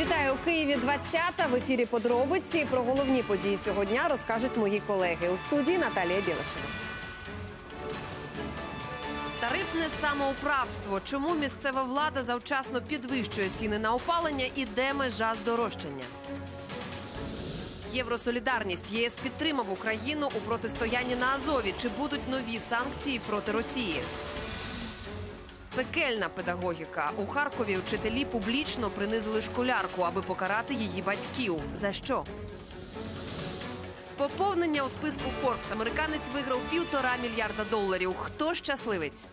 Вітаю, у Києві 20-та. В ефірі «Подробиці». Про головні події цього дня розкажуть мої колеги. У студії Наталія Білашева. Тарифне самоуправство. Чому місцева влада завчасно підвищує ціни на опалення і де межа здорожчання? Євросолідарність. ЄС підтримав Україну у протистоянні на Азові. Чи будуть нові санкції проти Росії? Пекельна педагогіка. У Харкові вчителі публічно принизили школярку, аби покарати її батьків. За що? Поповнення у списку Forbes. Американець виграв $1,5 мільярда. Хто щасливець?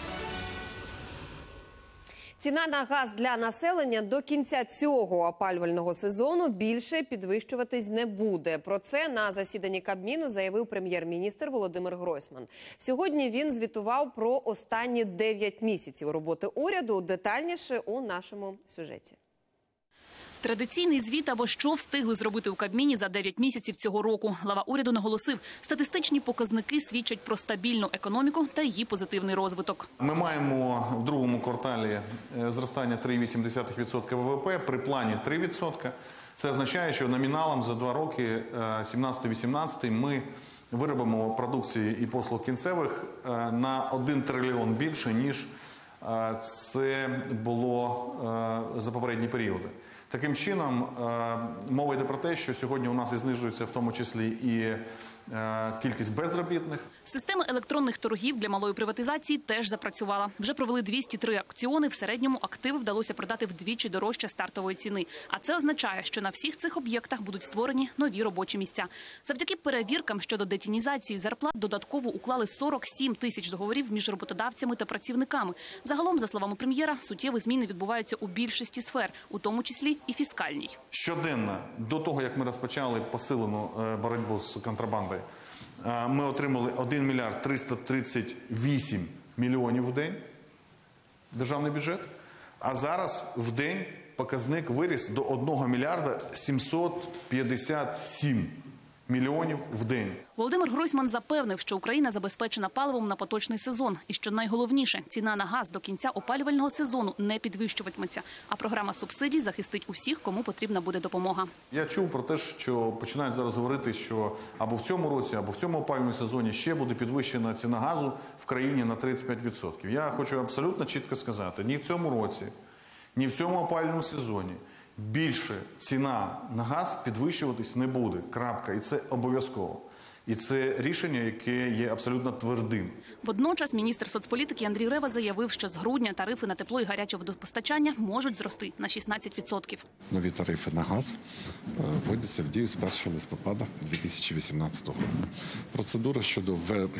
Ціна на газ для населення до кінця цього опалювального сезону більше підвищуватись не буде. Про це на засіданні Кабміну заявив прем'єр-міністр Володимир Гройсман. Сьогодні він звітував про останні 9 місяців роботи уряду. Детальніше у нашому сюжеті. Традиційний звіт або що встигли зробити у Кабміні за 9 місяців цього року. Глава уряду наголосив, статистичні показники свідчать про стабільну економіку та її позитивний розвиток. Ми маємо в другому кварталі зростання 3,8% ВВП, при плані 3%. Це означає, що номіналом за 2 роки, 17-18, ми виробимо продукції і послуг кінцевих на 1 трильйон більше, ніж це було за попередні періоди. Таким чином, мова йде про те, що сьогодні у нас і знижується в тому числі і кількість безробітних. Система електронних торгів для малої приватизації теж запрацювала. Вже провели 203 аукціони, в середньому активи вдалося продати вдвічі дорожче стартової ціни. А це означає, що на всіх цих об'єктах будуть створені нові робочі місця. Завдяки перевіркам щодо детінізації зарплат додатково уклали 47 тисяч договорів між роботодавцями та працівниками. Загалом, за словами прем'єра, суттєві зміни відбуваються у більшості сфер, у тому числі і фіскальній. Щоденно, до того, як ми розпочали посилену боротьбу з контрабандою, ми отримали 1 мільярд 338 мільйонів в день державний бюджет, а зараз в день показник виріс до 1 мільярда 757 мільйонів в день. Володимир Гройсман запевнив, що Україна забезпечена паливом на поточний сезон. І що найголовніше, ціна на газ до кінця опалювального сезону не підвищуватиметься. А програма субсидій захистить усіх, кому потрібна буде допомога. Я чув про те, що починають зараз говорити, що або в цьому році, або в цьому опалювальному сезоні ще буде підвищена ціна газу в країні на 35%. Я хочу абсолютно чітко сказати, ні в цьому році, ні в цьому опалювальному сезоні більше ціна на газ підвищуватись не буде. Крапка. І це обов'язково. І це рішення, яке є абсолютно твердим. Водночас міністр соцполітики Андрій Рева заявив, що з грудня тарифи на тепло і гаряче водопостачання можуть зрости на 16%. Нові тарифи на газ вводяться в дію з 1 листопада 2018 року. Процедура щодо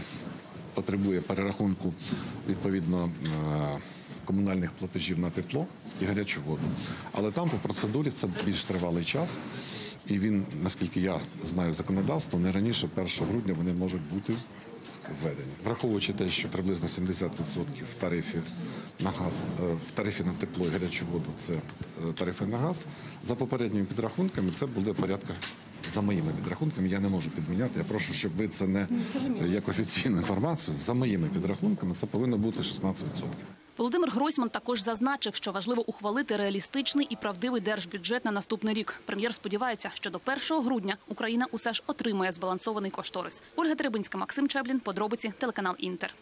потребує перерахунку відповідно комунальних платежів на тепло і гарячу воду. Але там по процедурі це більш тривалий час. І він, наскільки я знаю законодавство, не раніше 1 грудня вони можуть бути введені. Враховуючи те, що приблизно 70% тарифів на газ, в тарифі на тепло і гарячу воду – це тарифи на газ, за попередніми підрахунками це буде порядка, за моїми підрахунками, я не можу підміняти, я прошу, щоб ви це не як офіційну інформацію, за моїми підрахунками це повинно бути 16%. Володимир Гройсман також зазначив, що важливо ухвалити реалістичний і правдивий держбюджет на наступний рік. Прем'єр сподівається, що до 1 грудня Україна усе ж отримає збалансований кошторис. Ольга Теребинська, Максим Чеблін, подробиці, телеканал «Інтер».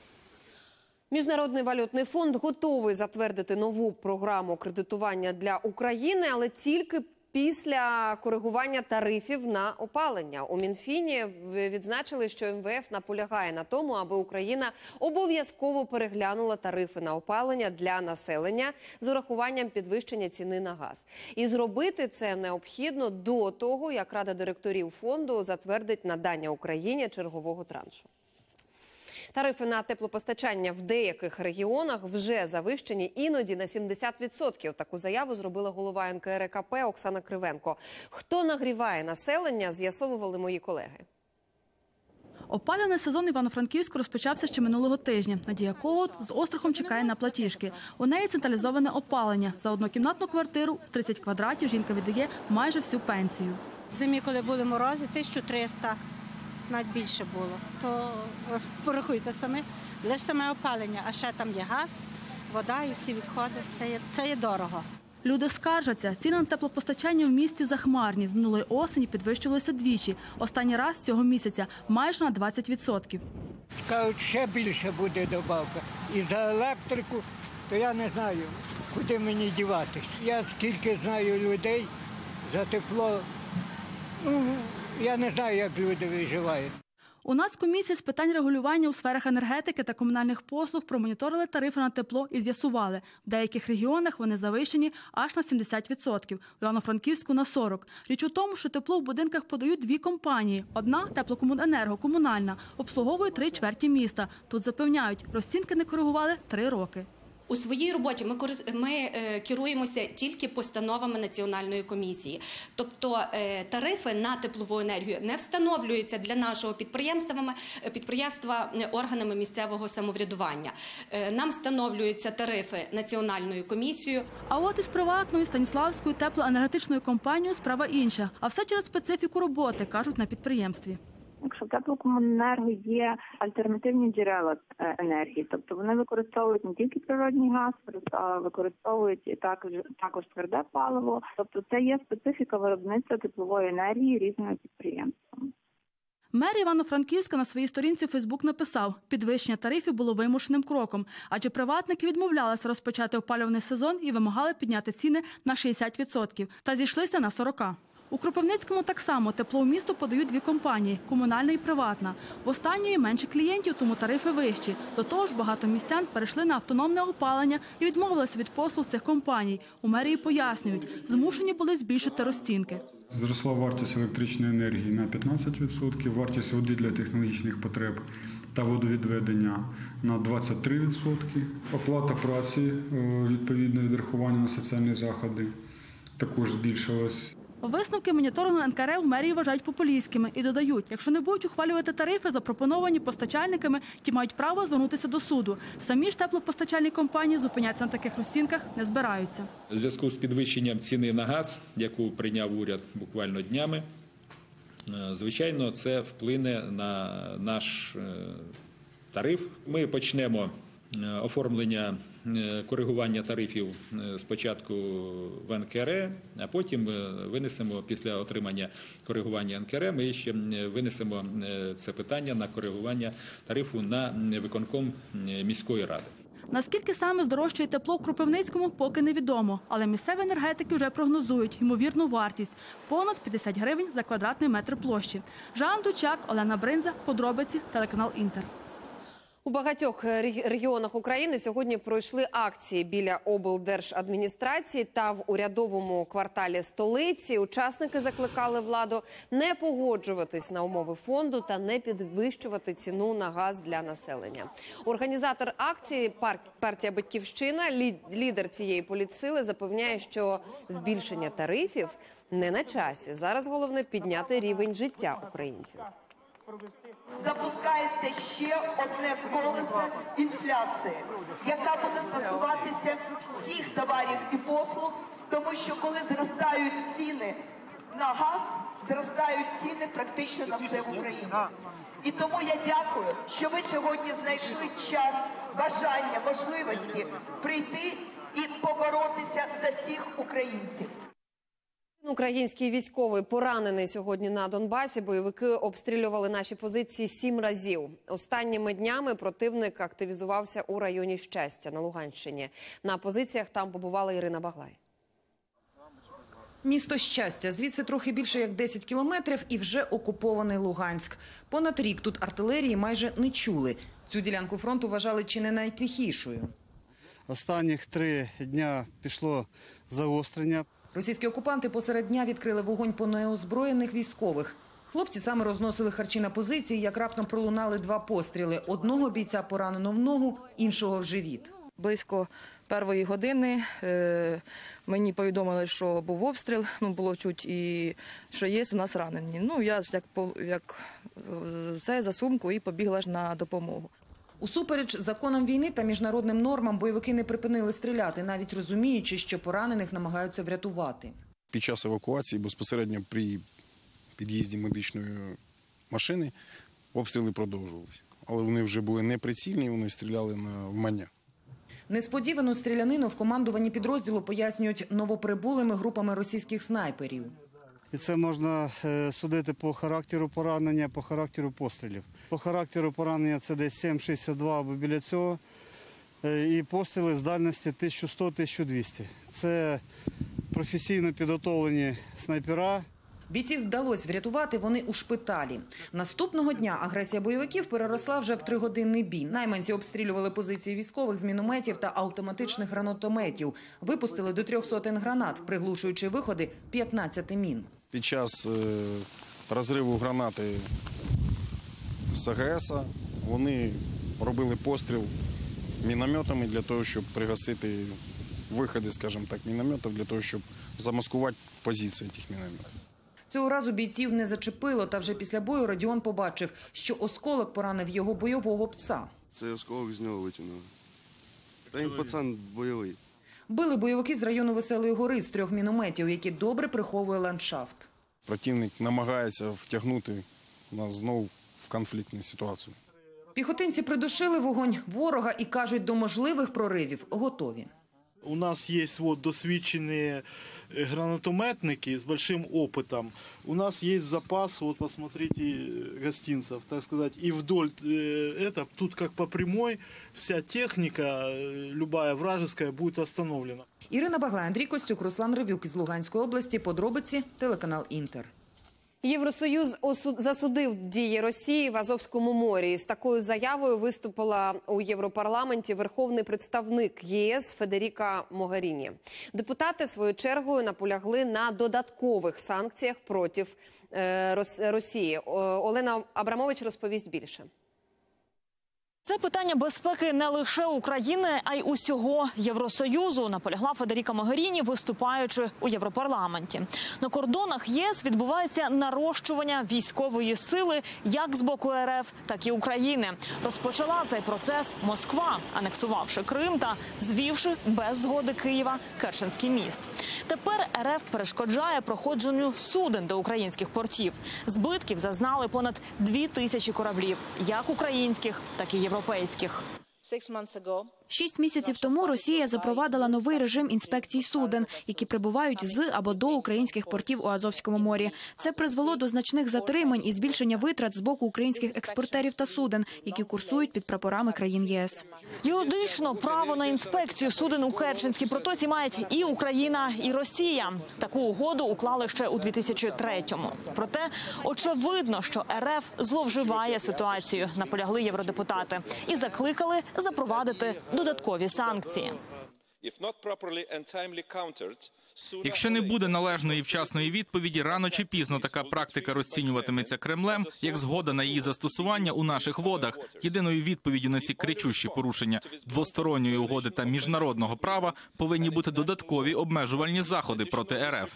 Міжнародний валютний фонд готовий затвердити нову програму кредитування для України, але тільки після коригування тарифів на опалення. У Мінфіні відзначили, що МВФ наполягає на тому, аби Україна обов'язково переглянула тарифи на опалення для населення з урахуванням підвищення ціни на газ. І зробити це необхідно до того, як Рада директорів фонду затвердить надання Україні чергового траншу. Тарифи на теплопостачання в деяких регіонах вже завищені іноді на 70%. Таку заяву зробила голова НКРЕКП Оксана Кривенко. Хто нагріває населення, з'ясовували мої колеги. Опалювальний сезон Івано-Франківську розпочався ще минулого тижня. Надія Когут з острахом чекає на платіжки. У неї централізоване опалення. За однокімнатну квартиру в 30 квадратів жінка віддає майже всю пенсію. В зимі, коли були морози, 1300. Навіть більше було, то порахуйте самі, лише саме опалення, а ще там є газ, вода і всі відходи, це є дорого. Люди скаржаться, ціни на теплопостачання в місті захмарні. З минулої осені підвищувалися двічі. Останній раз цього місяця майже на 20%. Кажуть, ще більше буде добавка. І за електрику, то я не знаю, куди мені діватись. Я скільки знаю людей за тепло, я не знаю, як люди виживають. У Нацкомісії з питань регулювання у сферах енергетики та комунальних послуг промоніторили тарифи на тепло і з'ясували, в деяких регіонах вони завищені аж на 70%, в Івано-Франківську – на 40%. Річ у тому, що тепло в будинках подають дві компанії. Одна – Теплокомуненерго, комунальна, обслуговує 3/4 міста. Тут запевняють, розцінки не коригували 3 роки. У своїй роботі ми керуємося тільки постановами Національної комісії. Тобто тарифи на теплову енергію не встановлюються для нашого підприємства органами місцевого самоврядування. Нам встановлюються тарифи Національною комісією. А от із приватною Станіславською теплоенергетичною компанією справа інша. А все через специфіку роботи, кажуть на підприємстві. Якщо в Теплокомуненерго є альтернативні джерела енергії, тобто вони використовують не тільки природний газ, а використовують і також тверде паливо. Тобто це є специфіка виробництва теплової енергії різними підприємствами. Мер Івано-Франківська на своїй сторінці Фейсбук написав, підвищення тарифів було вимушеним кроком, адже приватники відмовлялися розпочати опалювальний сезон і вимагали підняти ціни на 60%, та зійшлися на 40%. У Кропивницькому так само тепло у місто подають дві компанії – комунальна і приватна. В останньої менше клієнтів, тому тарифи вищі. До того ж, багато містян перейшли на автономне опалення і відмовилися від послуг цих компаній. У мерії пояснюють, змушені були збільшити розцінки. Зросла вартість електричної енергії на 15%, вартість води для технологічних потреб та водовідведення на 23%, оплата праці, відповідно відрахування на соціальні заходи, також збільшилась. Висновки моніторингу НКРЕ в мерії вважають популістськими і додають, якщо не будуть ухвалювати тарифи, запропоновані постачальниками, ті мають право звернутися до суду. Самі ж теплопостачальні компанії зупинятися на таких розцінках не збираються. У зв'язку з підвищенням ціни на газ, яку прийняв уряд буквально днями, звичайно, це вплине на наш тариф. Ми почнемо оформлення коригування тарифів спочатку в НКРЕ, а потім винесемо, після отримання коригування НКРЕ, ми ще винесемо це питання на коригування тарифу на виконком міської ради. Наскільки саме здорожчає тепло в Кропивницькому, поки невідомо. Але місцеві енергетики вже прогнозують ймовірну вартість – понад 50 гривень за квадратний метр площі. Жан Дучак, Олена Бринза, подробиці, телеканал «Інтер». У багатьох регіонах України сьогодні пройшли акції біля облдержадміністрації та в урядовому кварталі столиці. Учасники закликали владу не погоджуватись на умови фонду та не підвищувати ціну на газ для населення. Організатор акції партія «Батьківщина», лідер цієї політсили, запевняє, що збільшення тарифів не на часі. Зараз головне підняти рівень життя українців. Запускається ще одне колесо інфляції, яка буде стосуватися всіх товарів і послуг, тому що коли зростають ціни на газ, зростають ціни практично на все в Україні. І тому я дякую, що ви сьогодні знайшли час, бажання, можливості прийти і поборотися за всіх українців. Український військовий поранений сьогодні на Донбасі. Бойовики обстрілювали наші позиції 7 разів. Останніми днями противник активізувався у районі Щастя на Луганщині. На позиціях там побувала Ірина Баглай. Місто Щастя. Звідси трохи більше як 10 кілометрів і вже окупований Луганськ. Понад рік тут артилерії майже не чули. Цю ділянку фронту вважали чи не найтихішою. Останніх 3 дня пішло загострення. Російські окупанти посеред дня відкрили вогонь по неозброєних військових. Хлопці саме розносили харчі на позиції, як раптом пролунали 2 постріли. Одного бійця поранено в ногу, іншого в живіт. Близько 1-ї години мені повідомили, що був обстріл, було чуть і що є у нас ранені. Я як все за сумку і побігла ж на допомогу. Усупереч законам війни та міжнародним нормам бойовики не припинили стріляти, навіть розуміючи, що поранених намагаються врятувати. Під час евакуації, безпосередньо при під'їзді медичної машини, обстріли продовжувалися. Але вони вже були неприцільні, вони стріляли на вмання. Несподівану стрілянину в командуванні підрозділу пояснюють новоприбулими групами російських снайперів. І це можна судити по характеру поранення, по характеру пострілів. По характеру поранення це десь 7,62 або біля цього. І постріли з дальності 1100-1200. Це професійно підготовлені снайпера. Бійців вдалося врятувати, вони у шпиталі. Наступного дня агресія бойовиків переросла вже в 3-годинний бій. Найманці обстрілювали позиції військових з мінометів та автоматичних гранатометів. Випустили до 300 гранат, приглушуючи виходи 15 мін. Під час розриву гранати з АГС вони робили постріл мінометами для того, щоб пригасити виходи, скажімо так, мінометів, для того, щоб замаскувати позиції тих мінометів. Цього разу бійців не зачепило, та вже після бою Родіон побачив, що осколок поранив його бойового пса. Цей осколок з нього витягнули. Та він пацан бойовий. Били бойовики з району Веселої гори з 3 мінометів, які добре приховує ландшафт. Противник намагається втягнути нас знову в конфліктну ситуацію. Піхотинці придушили вогонь ворога і, кажуть, до можливих проривів готові. У нас есть досвідчені гранатометники з большим опытом. У нас есть запас, посмотрите, гостинцев, так сказать. И вдоль тут как по прямой, вся техника, любая вражеская, будет остановлена. Ірина Баглай, Андрій Костюк, Руслан Ревюк із Луганської області. Подробиці, телеканал «Інтер». Євросоюз засудив дії Росії в Азовському морі. З такою заявою виступила у Європарламенті верховний представник ЄС Федеріка Могеріні. Депутати своєю чергою наполягли на додаткових санкціях проти Росії. Олена Абрамович розповість більше. Це питання безпеки не лише України, а й усього Євросоюзу, наполягла Федеріка Могеріні, виступаючи у Європарламенті. На кордонах ЄС відбувається нарощування військової сили як з боку РФ, так і України. Розпочала цей процес Москва, анексувавши Крим та звівши без згоди Києва Керченський міст. Тепер РФ перешкоджає проходженню суден до українських портів. Збитків зазнали понад 2000 кораблів, як українських, так і європейських. 6 місяців тому Росія запровадила новий режим інспекцій суден, які прибувають з або до українських портів у Азовському морі. Це призвело до значних затримань і збільшення витрат з боку українських експортерів та суден, які курсують під прапорами країн ЄС. Юридично право на інспекцію суден у Керченській протоці мають і Україна, і Росія. Таку угоду уклали ще у 2003-му. Проте очевидно, що РФ зловживає ситуацію, наполягли євродепутати, і закликали запровадити додаткові санкції. Якщо не буде належної і вчасної відповіді, рано чи пізно така практика розцінюватиметься Кремлем як згода на її застосування у наших водах. Єдиною відповіддю на ці кричущі порушення двосторонньої угоди та міжнародного права повинні бути додаткові обмежувальні заходи проти РФ.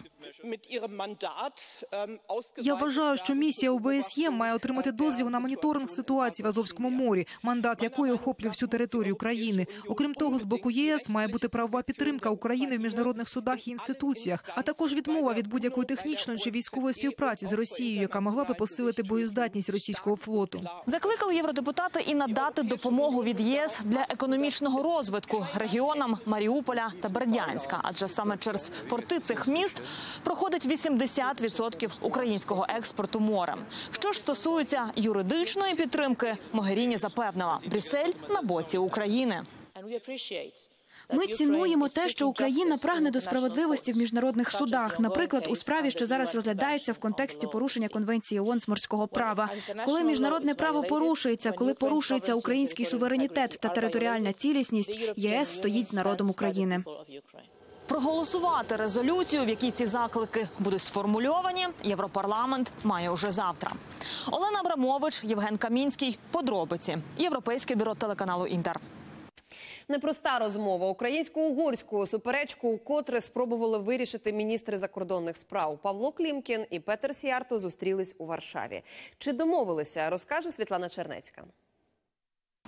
Я вважаю, що місія ОБСЄ має отримати дозвіл на моніторинг ситуації в Азовському морі, мандат якої охоплює всю територію країни. Окрім того, з боку ЄС має бути правова підтримка України в міжнародних судах і інституціях, а також відмова від будь-якої технічної чи військової співпраці з Росією, яка могла би посилити боєздатність російського флоту. Закликали євродепутати і надати допомогу від ЄС для економічного розвитку регіонам Маріуполя та Бердянська, адже саме через порти цих міст проходить 80% українського експорту морем. Що ж стосується юридичної підтримки, Могеріні запевнила, Брюссель на боці України. Ми цінуємо те, що Україна прагне до справедливості в міжнародних судах, наприклад, у справі, що зараз розглядається в контексті порушення Конвенції ООН з морського права. Коли міжнародне право порушується, коли порушується український суверенітет та територіальна цілісність, ЄС стоїть з народом України. Проголосувати резолюцію, в якій ці заклики будуть сформульовані, Європарламент має уже завтра. Олена Абрамович, Євген Камінський. Подробиці. Європейське бюро телеканалу «Інтер». Непроста розмова. Українсько-угорську суперечку вкотре спробували вирішити міністри закордонних справ. Павло Клімкін і Петер Сіярто зустрілись у Варшаві. Чи домовилися, розкаже Світлана Чернецька.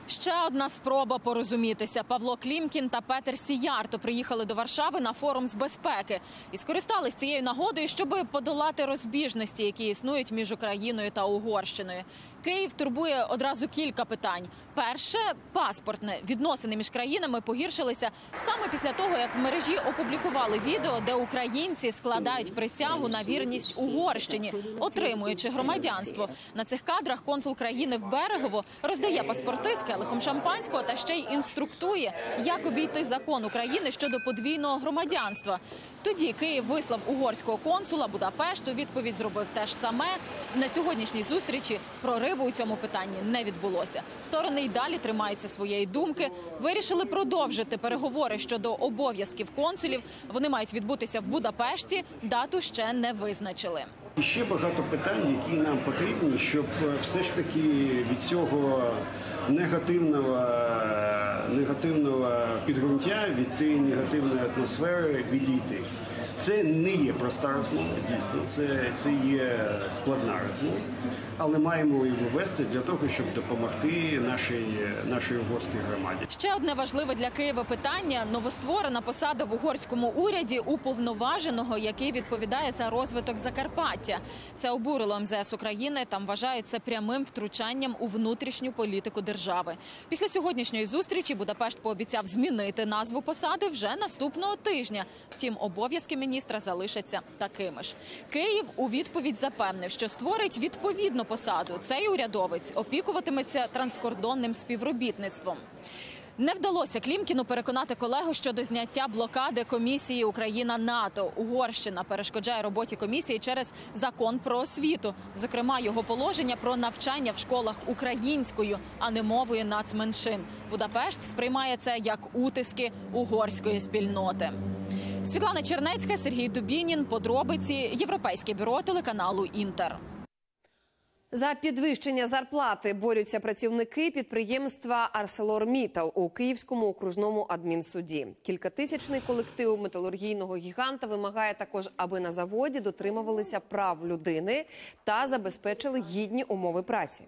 Ще одна спроба порозумітися. Павло Клімкін та Петер Сіярто приїхали до Варшави на форум з безпеки. І скористались цією нагодою, щоб подолати розбіжності, які існують між Україною та Угорщиною. Київ турбує одразу кілька питань. Перше – паспортне. Відносини між країнами погіршилися саме після того, як в мережі опублікували відео, де українці складають присягу на вірність Угорщині, отримуючи громадянство. На цих кадрах консул країни в Берегово роздає паспорти з келихом шампанського та ще й інструктує, як обійти закон України щодо подвійного громадянства. Тоді Київ вислав угорського консула Будапешту, відповідь зробив те ж саме. На сьогоднішній зустрічі прориву у цьому питанні не відбулося. Сторони й далі тримаються своєї думки. Вирішили продовжити переговори щодо обов'язків консулів. Вони мають відбутися в Будапешті, дату ще не визначили. І ще багато питань, які нам потрібні, щоб все ж таки від цього негативного підґрунтя, від цієї негативної атмосфери відійти. Це не є проста розмова, дійсно, це є складна розмова, але маємо її вести для того, щоб допомогти нашій угорській громаді. Ще одне важливе для Києва питання – новостворена посада в угорському уряді уповноваженого, який відповідає за розвиток Закарпаття. Це обурило МЗС України, там вважають це прямим втручанням у внутрішню політику держави. Після сьогоднішньої зустрічі Будапешт пообіцяв змінити назву посади вже наступного тижня. Втім, обов'язки міністра залишаться такими ж. Київ у відповідь запевнив, що створить відповідну посаду. Цей урядовець опікуватиметься транскордонним співробітництвом. Не вдалося Клімкіну переконати колегу щодо зняття блокади комісії Україна-НАТО. Угорщина перешкоджає роботі комісії через закон про освіту. Зокрема, його положення про навчання в школах українською, а не мовою нацменшин. Будапешт сприймає це як утиски угорської спільноти. Світлана Чернецька, Сергій Дубінін. Подробиці. Європейське бюро телеканалу «Інтер». За підвищення зарплати борються працівники підприємства «АрселорМіттал» у Київському окружному адмінсуді. Кількатисячний колектив металургійного гіганта вимагає також, аби на заводі дотримувалися прав людини та забезпечили гідні умови праці.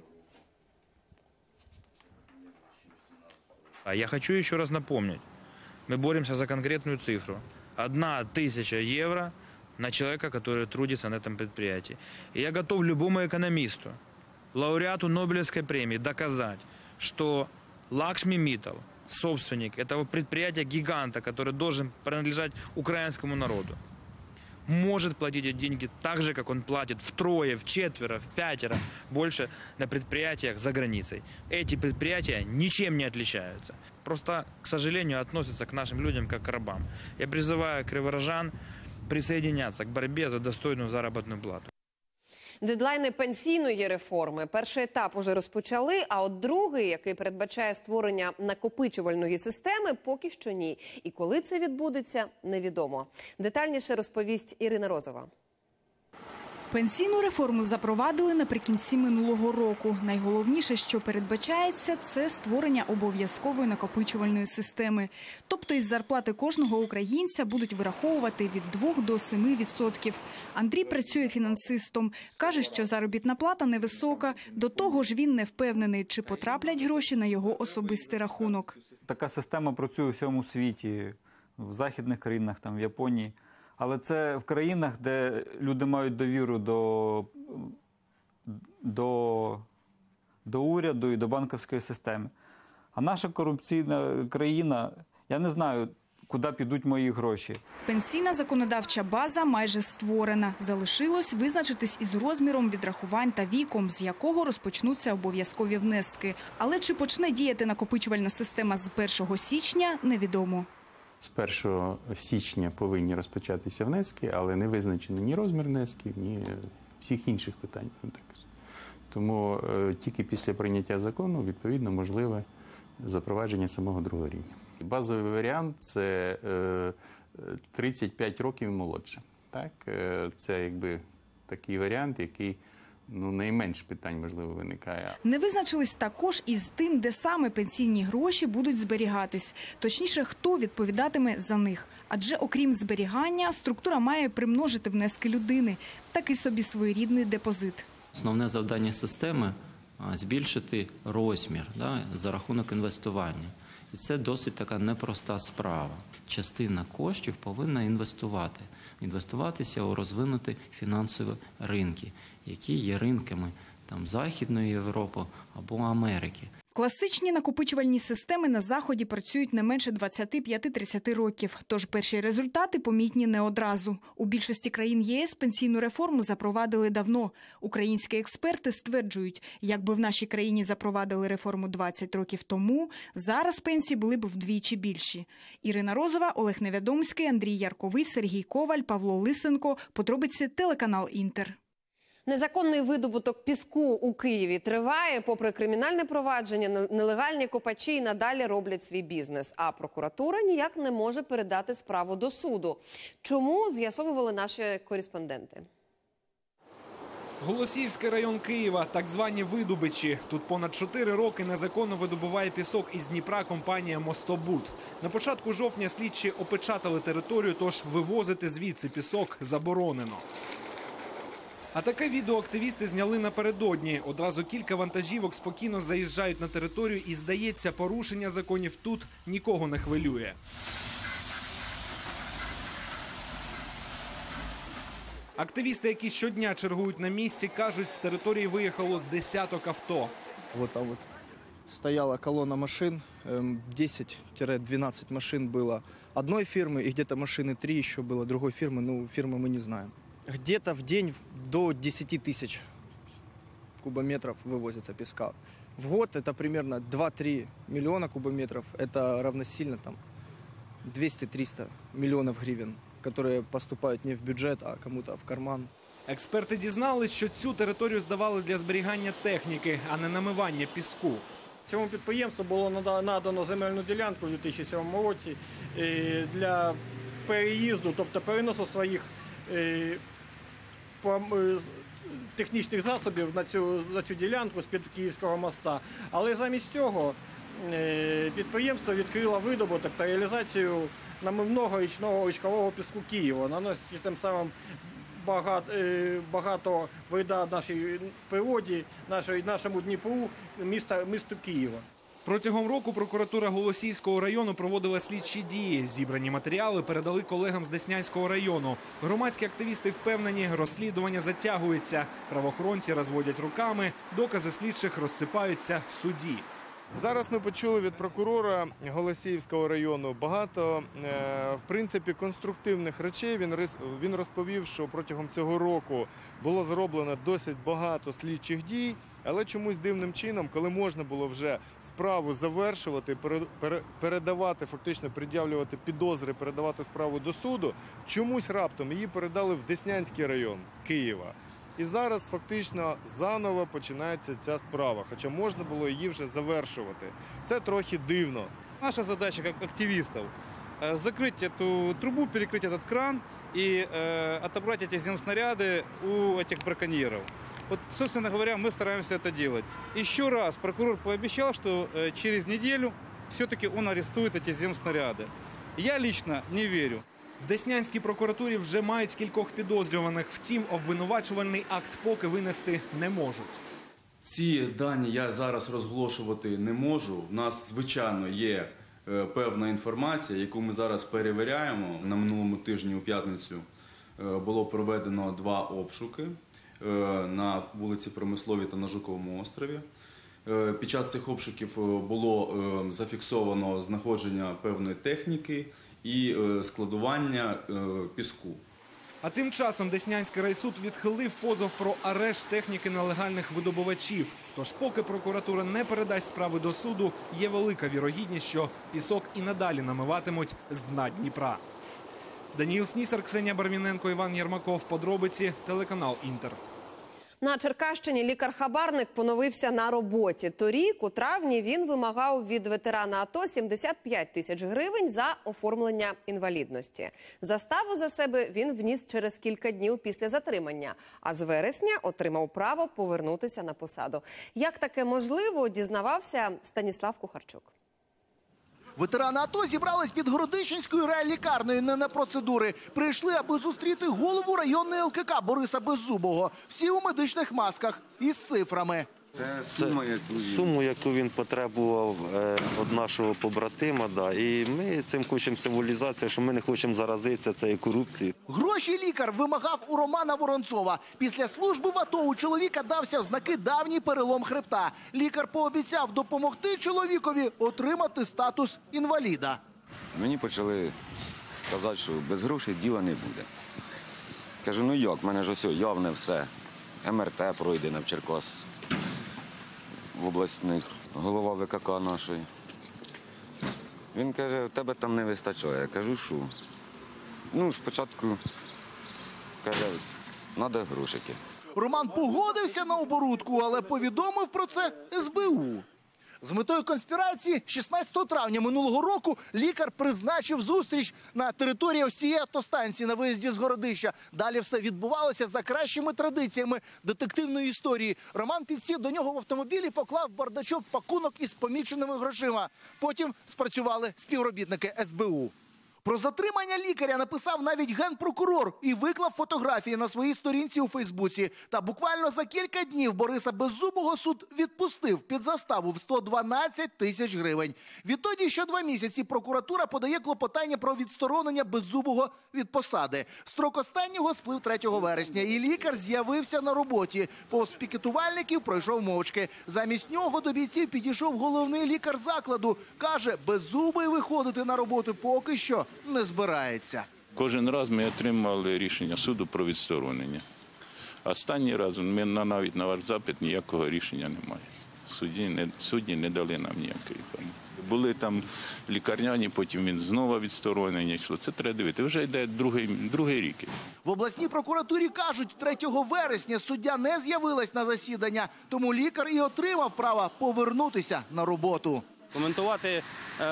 Я хочу ще раз напомнить, мы боремся за конкретную цифру. 1000 евро на человека, который трудится на этом предприятии. И я готов любому экономисту, лауреату Нобелевской премии доказать, что Лакшми Миттал, собственник этого предприятия-гиганта, который должен принадлежать украинскому народу, может платить эти деньги так же, как он платит втрое, вчетверо, впятеро больше на предприятиях за границей. Эти предприятия ничем не отличаются. Просто, к сожалению, относятся к нашим людям как к рабам. Я призываю криворожан присоединяться к борьбе за достойную заработную плату. Дедлайни пенсійної реформи. Перший етап уже розпочали, а от другий, який передбачає створення накопичувальної системи, поки що ні. І коли це відбудеться, невідомо. Детальніше розповість Ірина Розова. Пенсійну реформу запровадили наприкінці минулого року. Найголовніше, що передбачається, це створення обов'язкової накопичувальної системи. Тобто із зарплати кожного українця будуть вираховувати від 2 до 7%. Андрій працює фінансистом. Каже, що заробітна плата невисока. До того ж він не впевнений, чи потраплять гроші на його особистий рахунок. Така система працює у всьому світі, в західних країнах, там, в Японії. Але це в країнах, де люди мають довіру до уряду і до банківської системи. А наша корупційна країна, я не знаю, куди підуть мої гроші. Пенсійна законодавча база майже створена. Залишилось визначитись із розміром відрахувань та віком, з якого розпочнуться обов'язкові внески. Але чи почне діяти накопичувальна система з 1 січня, невідомо. З 1 січня повинні розпочатися внески, але не визначений ні розмір внесків, ні всіх інших питань. Тому тільки після прийняття закону, відповідно, можливе запровадження самого другого рівня. Базовий варіант – це 35 років і молодше. Так? Це якби такий варіант, який найменш питань, можливо, виникає. Не визначились також із тим, де саме пенсійні гроші будуть зберігатись. Точніше, хто відповідатиме за них. Адже окрім зберігання, структура має примножити внески людини. Такий собі своєрідний депозит. Основне завдання системи збільшити розмір за рахунок інвестування. І це досить така непроста справа. Частина коштів повинна інвестуватися у розвинуті фінансові ринки, які є ринками Західної Європи або Америки. Класичні накопичувальні системи на Заході працюють не менше 25-30 років, тож перші результати помітні не одразу. У більшості країн ЄС пенсійну реформу запровадили давно. Українські експерти стверджують, якби в нашій країні запровадили реформу 20 років тому, зараз пенсії були б вдвічі більші. Ірина Розова, Олег Невідомський, Андрій Ярковий, Сергій Коваль, Павло Лисенко. Подробиці телеканал «Інтер». Незаконний видобуток піску у Києві триває. Попри кримінальне провадження, нелегальні копачі і надалі роблять свій бізнес. А прокуратура ніяк не може передати справу до суду. Чому, з'ясовували наші кореспонденти. Голосіївський район Києва, так звані видобичі. Тут понад 4 роки незаконно видобуває пісок із Дніпра компанія «Мостобуд». На початку жовтня слідчі опечатали територію, тож вивозити звідси пісок заборонено. А таке відео активісти зняли напередодні. Одразу кілька вантажівок спокійно заїжджають на територію і, здається, порушення законів тут нікого не хвилює. Активісти, які щодня чергують на місці, кажуть, з території виїхало з десяток авто. Вот там вот стояла колонна машин, 10-12 машин было одной фирмы, и где-то машины 3 еще было другой фирмы, ну, фирмы мы не знаем. Где-то в день до 10 тысяч кубометров вывозится песка. В год это примерно 2-3 миллиона кубометров. Это равносильно 200-300 миллионов гривен, которые поступают не в бюджет, а кому-то в карман. Експерти дізнались, що цю територію здавали для зберігання техніки, а не намивання піску. Цьому підприємству було надано земельну ділянку у 2007 році для переїзду, тобто переносу своїх технічних засобів на цю ділянку з-під Київського моста. Але замість цього підприємство відкрило видобуток та реалізацію намивного річного річкового піску Києва, наносячи тим самим багато вреда нашій природі, нашому Дніпру, місту Києва. Протягом року прокуратура Голосіївського району проводила слідчі дії. Зібрані матеріали передали колегам з Деснянського району. Громадські активісти впевнені, розслідування затягується. Правоохоронці розводять руками, докази слідчих розсипаються в суді. Зараз ми почули від прокурора Голосіївського району багато, в принципі, конструктивних речей. Він розповів, що протягом цього року було зроблено досить багато слідчих дій, але чомусь дивним чином, коли можна було вже справу завершувати, передавати, фактично пред'явлювати підозри, передавати справу до суду, чомусь раптом її передали в Деснянський район Києва. І зараз фактично заново починається ця справа, хоча можна було її вже завершувати. Це трохи дивно. Наша задача, як активістів, закрити цю трубу, перекрити цей кран і отобрати ці земснаряди у цих браконьєрів. Вот, собственно говоря, мы стараемся это делать. Еще раз прокурор пообещал, что через неделю все-таки он арестует эти земснаряды. Я лично не верю. В Деснянській прокуратурі вже мають кількох підозрюваних. Втім, обвинувачувальний акт поки винести не можуть. Ці дані я зараз розголошувати не можу. У нас, звичайно, є певна інформація, яку ми зараз перевіряємо. На минулому тижні у п'ятницю було проведено 2 обшуки на вулиці Промисловій та на Жуковому острові. Під час цих обшуків було зафіксовано знаходження певної техніки і складування піску. А тим часом Деснянський райсуд відхилив позов про арешт техніки нелегальних видобувачів. Тож поки прокуратура не передасть справи до суду, є велика вірогідність, що пісок і надалі намиватимуть з дна Дніпра. Даніїл Снісар, Ксенія Барвіненко, Іван Єрмаков. Подробиці, телеканал «Інтер». На Черкащині лікар-хабарник поновився на роботі. Торік, у травні, він вимагав від ветерана АТО 75 тисяч гривень за оформлення інвалідності. Заставу за себе він вніс через кілька днів після затримання, а з вересня отримав право повернутися на посаду. Як таке можливо, дізнавався Станіслав Кухарчук. Ветерани АТО зібрались під Городищенською райлікарнею не на процедури. Прийшли, аби зустріти голову районної ЛКК Бориса Беззубого. Всі у медичних масках із цифрами. Суму, яку він потребував від нашого побратима. Да. І ми цим хочемо символізацію, що ми не хочемо заразитися цією корупцією. Гроші лікар вимагав у Романа Воронцова. Після служби в АТО у чоловіка дався в знаки давній перелом хребта. Лікар пообіцяв допомогти чоловікові отримати статус інваліда. Мені почали казати, що без грошей діла не буде. Кажу, ну як, в мене ж ось явне все. МРТ пройдено в Черкас, в обласних, голова ВКК нашої. Він каже, у тебе там не вистачає. Я кажу, що? Ну, спочатку, каже, треба грошики. Роман погодився на оборудку, але повідомив про це СБУ. З метою конспірації 16 травня минулого року лікар призначив зустріч на території ось цієї автостанції на виїзді з Городища. Далі все відбувалося за кращими традиціями детективної історії. Роман підсів до нього в автомобілі і поклав в бардачок пакунок із поміченими грошима. Потім спрацювали співробітники СБУ. Про затримання лікаря написав навіть генпрокурор і виклав фотографії на своїй сторінці у Фейсбуці. Та буквально за кілька днів Бориса Беззубого суд відпустив під заставу в 112 тисяч гривень. Відтоді що 2 місяці прокуратура подає клопотання про відсторонення Беззубого від посади. Строк останнього сплив 3 вересня, і лікар з'явився на роботі. Повз пікетувальників пройшов мовчки. Замість нього до бійців підійшов головний лікар закладу. Каже, Беззубий виходити на роботу поки що не збирається. Кожен раз ми отримали рішення суду про відсторонення. Останній раз ми навіть на ваш запит ніякого рішення немає. Судді не дали нам ніякої пам'яті. Були там лікарняні, потім він знову відсторонення йшло. Це треба дивити. Вже йде другий рік. В обласній прокуратурі кажуть, 3 вересня суддя не з'явилась на засідання, тому лікар і отримав право повернутися на роботу. Коментувати,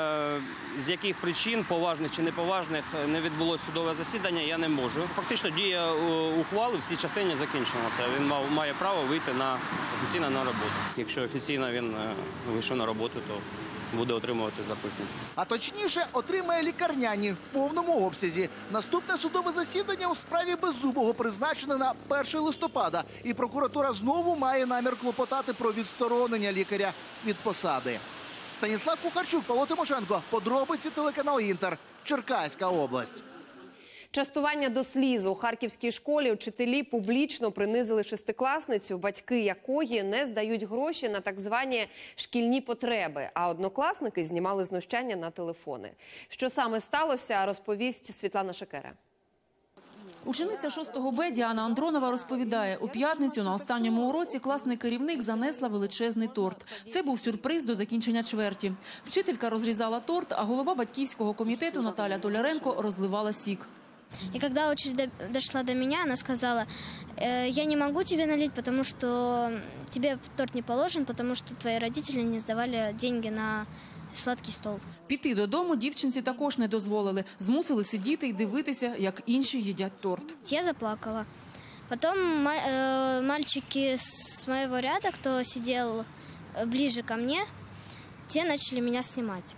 з яких причин, поважних чи неповажних, не відбулося судове засідання, я не можу. Фактично дія ухвали в цій частині закінчилася. Він має право вийти офіційно на роботу. Якщо офіційно він вийшов на роботу, то буде отримувати зарплатню. А точніше, отримає лікарняні в повному обсязі. Наступне судове засідання у справі Беззубого призначене на 1 листопада. І прокуратура знову має намір клопотати про відсторонення лікаря від посади. Станіслав Кухарчук, Павло Тимошенко. Подробиці, телеканал «Інтер», Черкаська область. Частування до сліз у харківській школі вчителі публічно принизили шестикласницю, батьки якої не здають гроші на так звані шкільні потреби, а однокласники знімали знущання на телефони. Що саме сталося, розповість Світлана Шекера. Учениця 6 Б Діана Андронова розповідає, у п'ятницю на останньому уроці класний керівник занесла величезний торт. Це був сюрприз до закінчення чверті. Вчителька розрізала торт, а голова батьківського комітету Наталя Толяренко розливала сік. И когда очередь дошла до меня, она сказала, я не могу тебе налить, потому что тебе торт не положен, потому что твои родители не сдавали деньги на сладкий стол. Піти додому дівчинці також не дозволили. Змусили сидіти і дивитися, як інші їдять торт. Я заплакала. Потом мальчики с моего ряда, кто сидел ближе ко мне, те начали меня снимать.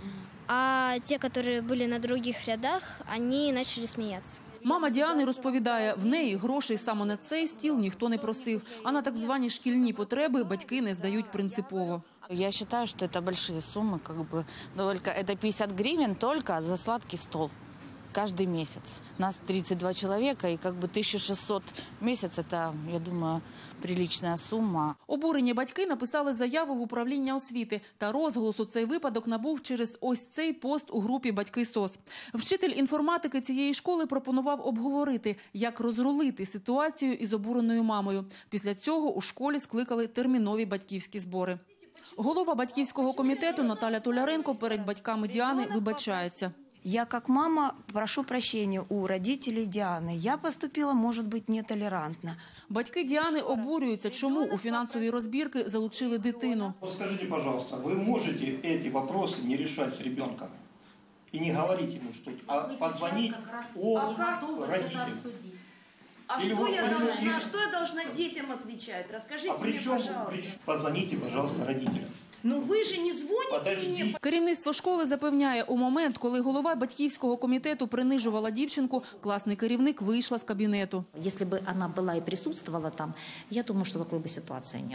А те, которые были на других рядах, они начали смеяться. Мама Діани розповідає, в неї грошей саме на цей стіл ніхто не просив, а на так звані шкільні потреби батьки не здають принципово. Я считаю, что это большие суммы, только это 50 гривен только за сладкий стол каждый месяц. Нас 32 человека, и 1600 в месяц, это, я думаю, приличная сумма. Обурені батьки написали заяву в управління освіти, та розголосу цей випадок набув через ось цей пост у групі «Батьки СОС». Вчитель інформатики цієї школи пропонував обговорити, як розрулити ситуацію із обуреною мамою. Після цього у школі скликали термінові батьківські збори. Голова батьківського комітету Наталя Толяренко перед батьками Діани вибачається. Я как мама прошу прощения у родителей Дианы. Я поступила, может быть, нетолерантно. Батьки Діани обурюються, чому у фінансові розбірки залучили дитину. Скажите, пожалуйста, вы можете эти вопросы не решать с ребенком? И не говорить ему, что позвонить родителям. А что я должна детям отвечать? Расскажите мне, пожалуйста. Позвоните, пожалуйста, родителям. Ну ви ж не дзвоните мені. Керівництво школи запевняє, у момент, коли голова батьківського комітету принижувала дівчинку, класний керівник вийшла з кабінету. Якщо б вона була і присутствувала там, я думаю, що такої б ситуації не було.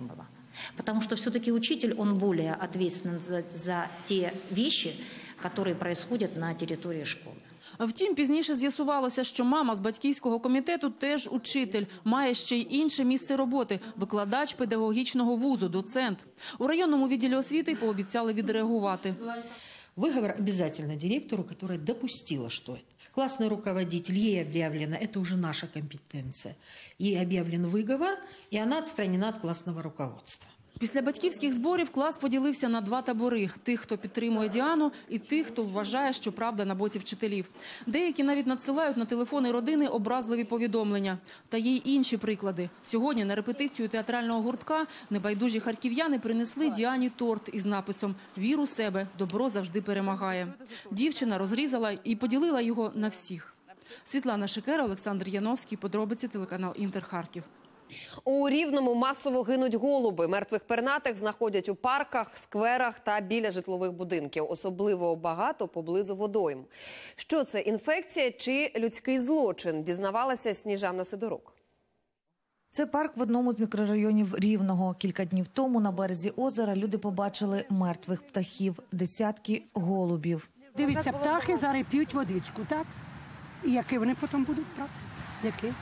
Потому что все-таки учитель, он более ответственен за те вещи, которые происходят на территории школы. Втім, пізніше з'ясувалося, що мама з батьківського комітету теж учитель, має ще й інше місце роботи – викладач педагогічного вузу, доцент. У районному відділі освіти пообіцяли відреагувати. Выговор обязательно директору, которая допустила, что классный руководитель, ей объявлено, это уже наша компетенция, ей объявлен выговор, и она отстранена от классного руководства. Після батьківських зборів клас поділився на два табори – тих, хто підтримує Діану, і тих, хто вважає, що правда на боці вчителів. Деякі навіть надсилають на телефони родини образливі повідомлення. Та є й інші приклади. Сьогодні на репетицію театрального гуртка небайдужі харків'яни принесли Діані торт із написом «Вір у себе, добро завжди перемагає». Дівчина розрізала і поділила його на всіх. Світлана Шикера, Олександр Яновський. Подробиці, телеканал «Інтер», Харків. У Рівному масово гинуть голуби. Мертвих пернатих знаходять у парках, скверах та біля житлових будинків. Особливо багато поблизу водойм. Що це, інфекція чи людський злочин? Дізнавалася Сніжана Сидорук. Це парк в одному з мікрорайонів Рівного. Кілька днів тому на березі озера люди побачили мертвих птахів, десятки голубів. Дивіться, птахи зараз п'ють водичку, так? І які вони потім будуть брати? Які?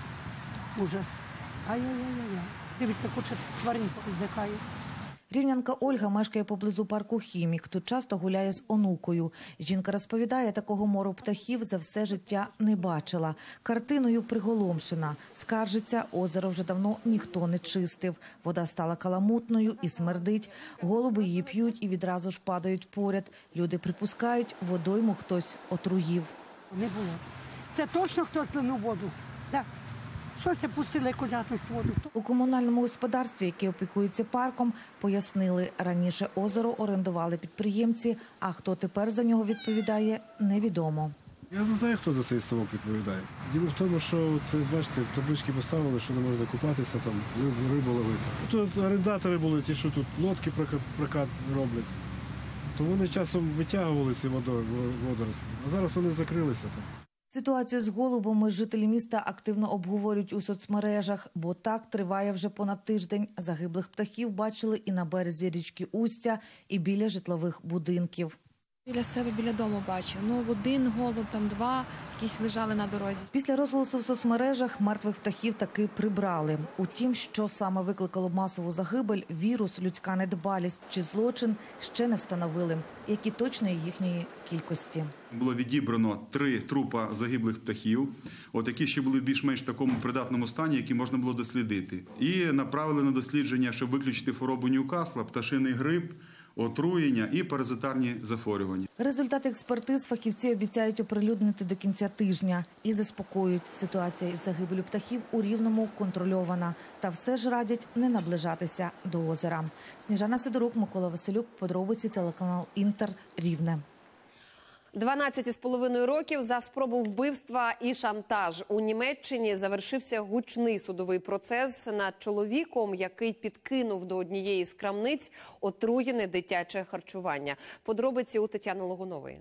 Ужас. Ай-яй-яй-яй. Дивіться, куча тварин зникає. Рівнянка Ольга мешкає поблизу парку «Хімік». Тут часто гуляє з онукою. Жінка розповідає, такого мору птахів за все життя не бачила. Картиною приголомшена. Скаржиться, озеро вже давно ніхто не чистив. Вода стала каламутною і смердить. Голуби її п'ють і відразу ж падають поряд. Люди припускають, водойму хтось отруїв. Не було. Це точно хтось злив воду? Так. Щось пустили козяту з воду. У комунальному господарстві, яке опікується парком, пояснили, раніше озеро орендували підприємці, а хто тепер за нього відповідає, невідомо. Я не знаю, хто за цей ставок відповідає. Діло в тому, що, бачите, таблички поставили, що не можна купатися, там, рибу ловити. Тут орендатори були, ті, що тут лодки прокат роблять. То вони часом витягували ці водорослі, а зараз вони закрилися там. Ситуацію з голубами жителі міста активно обговорюють у соцмережах, бо так триває вже понад тиждень. Загиблих птахів бачили і на березі річки Устя, і біля житлових будинків. Біля себе, біля дому бачу. Ну, один голуб, там два, якісь лежали на дорозі. Після розголосу в соцмережах мертвих птахів таки прибрали. Утім, що саме викликало масову загибель – вірус, людська недбалість чи злочин – ще не встановили, як і точної їхньої кількості. Було відібрано 3 трупа загиблих птахів, які ще були в більш-менш такому придатному стані, які можна було дослідити. І направили на дослідження, щоб виключити хворобу Ньюкасла, пташиний грип, отруєння і паразитарні захворювання. Результати експертиз фахівці обіцяють оприлюднити до кінця тижня і заспокоюють. Ситуація із загибелю птахів у Рівному контрольована. Та все ж радять не наближатися до озера. Сніжана Сидорук, Микола Василюк. Подробиці, телеканал «Інтер», Рівне. 12,5 років за спробу вбивства і шантаж. У Німеччині завершився гучний судовий процес над чоловіком, який підкинув до однієї з крамниць отруєне дитяче харчування. Подробиці у Тетяни Логунової.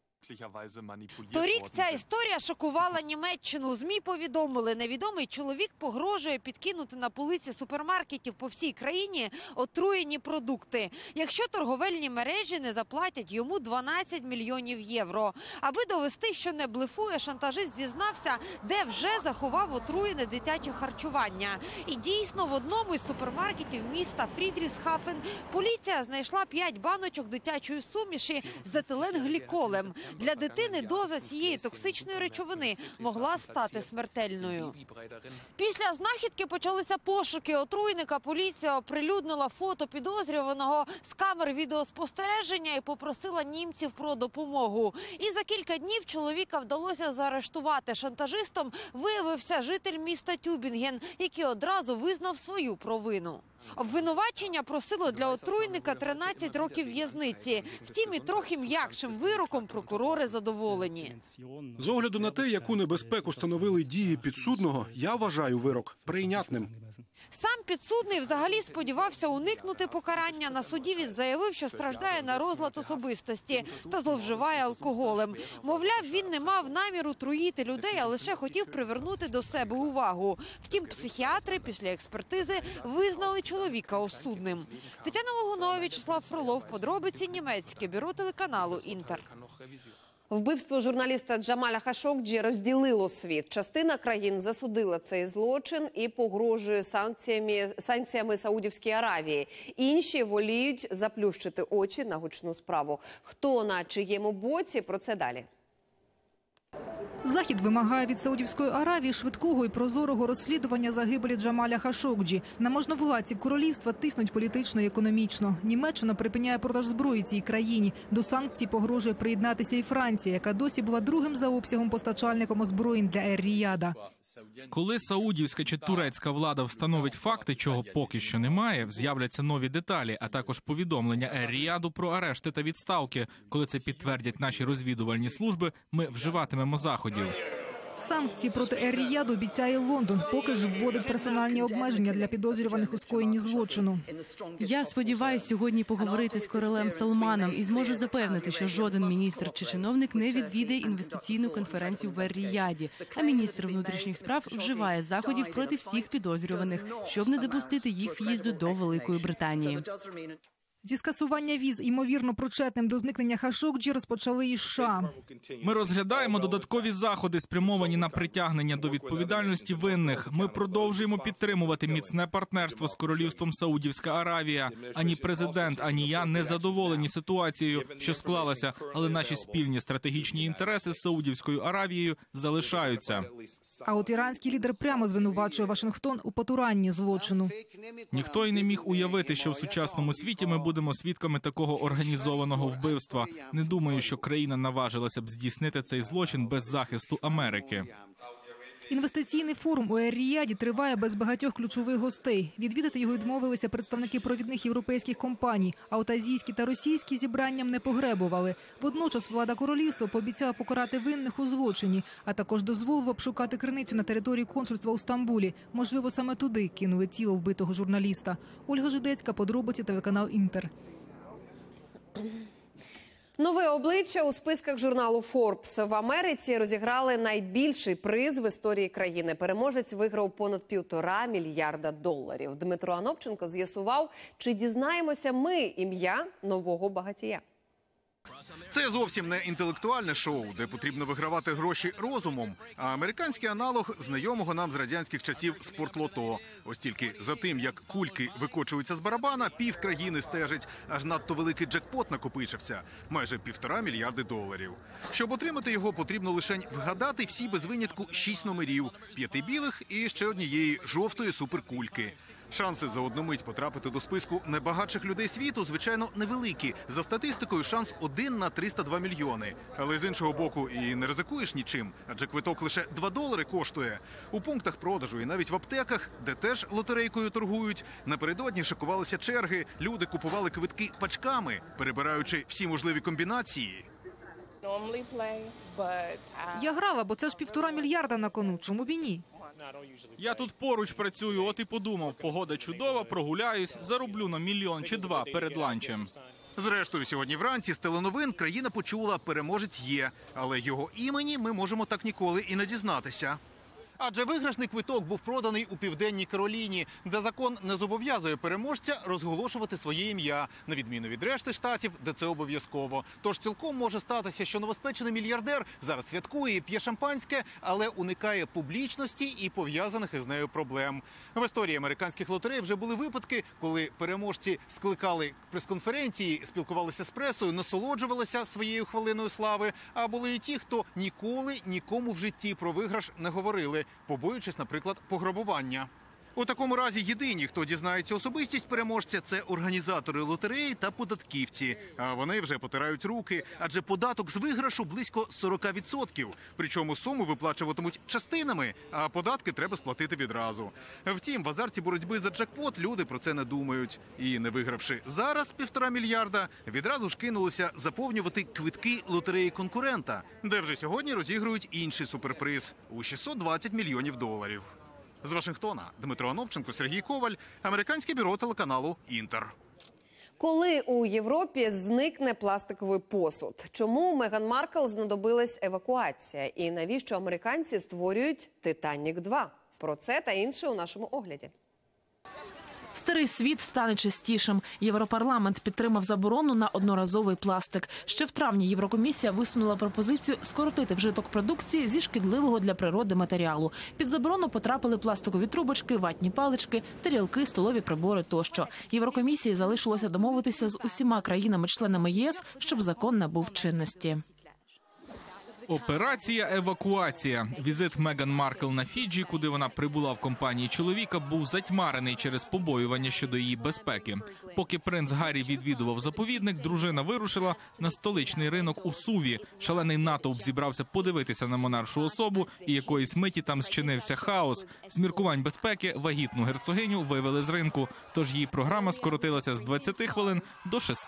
Торік ця історія шокувала Німеччину. У ЗМІ повідомили, невідомий чоловік погрожує підкинути на полиці супермаркетів по всій країні отруєні продукти, якщо торговельні мережі не заплатять йому 12 мільйонів євро. Аби довести, що не блефує, шантажист зізнався, де вже заховав отруєне дитяче харчування. І дійсно, в одному із супермаркетів міста Фрідріхсхафен поліція знайшла 5 баночок дитячої суміші з етиленгліколем. Для дитини доза цієї токсичної речовини могла стати смертельною. Після знахідки почалися пошуки. Отруйника поліція оприлюднила фото підозрюваного з камер відеоспостереження і попросила німців про допомогу. І за кілька днів чоловіка вдалося заарештувати. Шантажистом виявився житель міста Тюбінген, який одразу визнав свою провину. Обвинувачення просило для отруйника 13 років в'язниці. Втім, і трохи м'якшим вироком прокурори задоволені. З огляду на те, яку небезпеку становили дії підсудного, я вважаю вирок прийнятним. Сам підсудний взагалі сподівався уникнути покарання. На суді він заявив, що страждає на розлад особистості та зловживає алкоголем. Мовляв, він не мав наміру труїти людей, а лише хотів привернути до себе увагу. Втім, психіатри після експертизи визнали чоловіка чоловіка осудним. Тетяна Логунова, В'ячеслав Фролов, подробиці, німецьке бюро телеканалу «Інтер». Вбивство журналіста Джамаля Хашогджі розділило світ. Частина країн засудила цей злочин і погрожує санкціями Саудівській Аравії. Інші воліють заплющити очі на гучну справу. Хто на чиєму боці? Про це далі. Захід вимагає від Саудівської Аравії швидкого і прозорого розслідування загибелі Джамаля Хашогджі. На можновладців королівства тиснуть політично і економічно. Німеччина припиняє продаж зброї цій країні. До санкцій погрожує приєднатися і Франція, яка досі була другим за обсягом постачальником озброєнь для Ер-Ріяда. Коли саудівська чи турецька влада встановить факти, чого поки що немає, з'являться нові деталі, а також повідомлення Ер-Ріяду про арешти та відставки. Коли це підтвердять наші розвідувальні служби, ми вживатимемо заходів. Санкції проти Ер-Ріяду обіцяє Лондон, поки ж вводить персональні обмеження для підозрюваних у скоєнні злочину. Я сподіваюся сьогодні поговорити з королем Салманом і зможу запевнити, що жоден міністр чи чиновник не відвідає інвестиційну конференцію в Ер-Ріяді, а міністр внутрішніх справ вживає заходів проти всіх підозрюваних, щоб не допустити їх в'їзду до Великої Британії. Зі скасування віз, ймовірно причетним до зникнення Хашогджі, розпочали і США. Ми розглядаємо додаткові заходи, спрямовані на притягнення до відповідальності винних. Ми продовжуємо підтримувати міцне партнерство з королівством Саудівська Аравія. Ані президент, ані я не задоволені ситуацією, що склалася, але наші спільні стратегічні інтереси з Саудівською Аравією залишаються. А от іранський лідер прямо звинувачує Вашингтон у потуранні злочину. Ніхто й не міг уявити, що в сучасному світі ми будемо свідками такого організованого вбивства. Не думаю, що країна наважилася б здійснити цей злочин без захисту Америки. Інвестиційний форум у Ер-Ріяді триває без багатьох ключових гостей. Відвідати його відмовилися представники провідних європейських компаній, а от азійські та російські зібранням не погребували. Водночас влада королівства пообіцяла покарати винних у злочині, а також дозволила обшукати криницю на території консульства у Стамбулі. Можливо, саме туди кинули тіло вбитого журналіста. Ольга Жидецька, подробиці, телеканал «Інтер». Нове обличчя у списках журналу Forbes. В Америці розіграли найбільший приз в історії країни. Переможець виграв понад $1,5 мільярда. Дмитро Анопченко з'ясував, чи дізнаємося ми ім'я нового багатія. Це зовсім не інтелектуальне шоу, де потрібно вигравати гроші розумом, а американський аналог знайомого нам з радянських часів спортлото. Ось тільки за тим, як кульки викочуються з барабана, півкраїни стежить, аж надто великий джекпот накопичився – майже $1,5 мільярда. Щоб отримати його, потрібно лише вгадати всі без винятку 6 номерів – 5 білих і ще однієї жовтої суперкульки. Шанси за одну мить потрапити до списку найбагатших людей світу, звичайно, невеликі. За статистикою, шанс 1 на 302 мільйони. Але з іншого боку, і не ризикуєш нічим, адже квиток лише $2 коштує. У пунктах продажу і навіть в аптеках, де теж лотерейкою торгують, напередодні шикувалися черги, люди купували квитки пачками, перебираючи всі можливі комбінації. Я грала, бо це ж $1,5 мільярда на кону. Чому б і ні? Я тут поруч працюю, от і подумав, погода чудова, прогуляюсь, зароблю на $1 мільйон чи 2 перед ланчем. Зрештою, сьогодні вранці з теленовин країна почула, переможець є, але його імені ми можемо так ніколи і не дізнатися. Адже виграшний квиток був проданий у Південній Кароліні, де закон не зобов'язує переможця розголошувати своє ім'я, на відміну від решти штатів, де це обов'язково. Тож цілком може статися, що новоспечений мільярдер зараз святкує і п'є шампанське, але уникає публічності і пов'язаних із нею проблем. В історії американських лотерей вже були випадки, коли переможці скликали прес-конференції, спілкувалися з пресою, насолоджувалися своєю хвилиною слави, а були і ті, хто ніколи нікому в житті про виграш не говорили, побоюючись, наприклад, пограбування. У такому разі єдині, хто дізнається особистість переможця, це організатори лотереї та податківці. А вони вже потирають руки, адже податок з виграшу близько 40%. Причому суму виплачуватимуть частинами, а податки треба сплатити відразу. Втім, в азарті боротьби за джекпот люди про це не думають. І не вигравши зараз $1,5 мільярда, відразу ж кинулися заповнювати квитки лотереї конкурента, де вже сьогодні розігрують інший суперприз – у $620 мільйонів. З Вашингтона Дмитро Анопченко, Сергій Коваль, американське бюро телеканалу «Інтер». Коли у Європі зникне пластиковий посуд? Чому Меган Маркл знадобилась евакуація? І навіщо американці створюють «Титанік-2»? Про це та інше у нашому огляді. Старий світ стане чистішим. Європарламент підтримав заборону на одноразовий пластик. Ще в травні Єврокомісія висунула пропозицію скоротити вжиток продукції зі шкідливого для природи матеріалу. Під заборону потрапили пластикові трубочки, ватні палички, тарілки, столові прибори тощо. Єврокомісії залишилося домовитися з усіма країнами-членами ЄС, щоб закон набув чинності. Операція «Евакуація». Візит Меган Маркл на Фіджі, куди вона прибула в компанії чоловіка, був затьмарений через побоювання щодо її безпеки. Поки принц Гаррі відвідував заповідник, дружина вирушила на столичний ринок у Суві. Шалений натовп зібрався подивитися на монаршу особу, і якоїсь миті там зчинився хаос. З міркувань безпеки вагітну герцогиню вивели з ринку, тож її програма скоротилася з 20 хвилин до 6.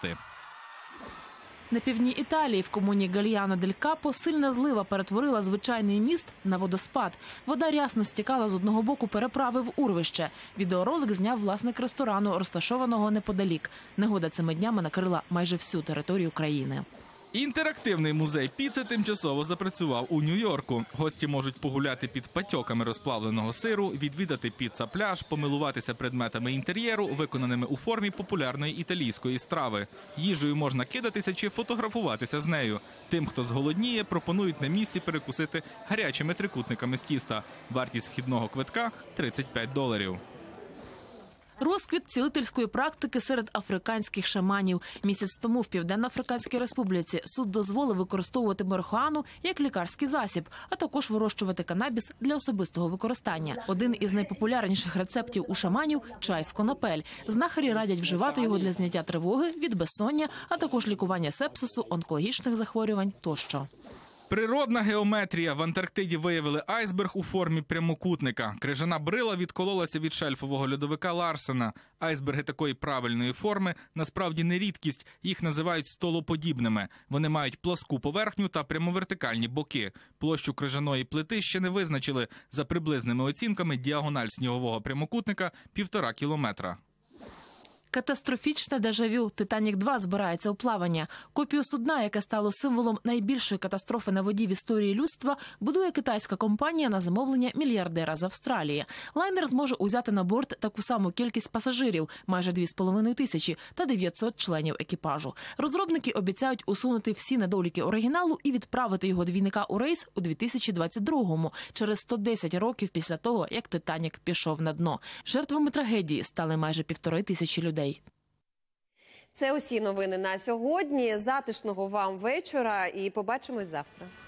На півдні Італії в комуні Гальяно дель Капо сильна злива перетворила звичайний міст на водоспад. Вода рясно стікала з одного боку переправи в урвище. Відеоролик зняв власник ресторану, розташованого неподалік. Негода цими днями накрила майже всю територію країни. Інтерактивний музей піци тимчасово запрацював у Нью-Йорку. Гості можуть погуляти під патьоками розплавленого сиру, відвідати піца-пляж, помилуватися предметами інтер'єру, виконаними у формі популярної італійської страви. Їжею можна кидатися чи фотографуватися з нею. Тим, хто зголодніє, пропонують на місці перекусити гарячими трикутниками з тіста. Вартість вхідного квитка – $35. Розквіт цілительської практики серед африканських шаманів. Місяць тому в Південно-Африканській Республіці суд дозволив використовувати марихуану як лікарський засіб, а також вирощувати канабіс для особистого використання. Один із найпопулярніших рецептів у шаманів – чай з конопель. Знахарі радять вживати його для зняття тривоги, від безсоння, а також лікування сепсису, онкологічних захворювань тощо. Природна геометрія. В Антарктиді виявили айсберг у формі прямокутника. Крижана брила відкололася від шельфового льодовика Ларсена. Айсберги такої правильної форми насправді не рідкість. Їх називають столоподібними. Вони мають пласку поверхню та прямовертикальні боки. Площу крижаної плити ще не визначили. За приблизними оцінками, діагональ снігового прямокутника – 1,5 кілометра. Катастрофічне дежавю. «Титанік-2» збирається у плавання. Копію судна, яке стало символом найбільшої катастрофи на воді в історії людства, будує китайська компанія на замовлення мільярдера з Австралії. Лайнер зможе узяти на борт таку саму кількість пасажирів – майже 2,5 тисячі та 900 членів екіпажу. Розробники обіцяють усунути всі недоліки оригіналу і відправити його двійника у рейс у 2022-му, через 110 років після того, як «Титанік» пішов на дно. Жертвами трагедії стали майже 1500 людей. Це усі новини на сьогодні. Затишного вам вечора і побачимось завтра.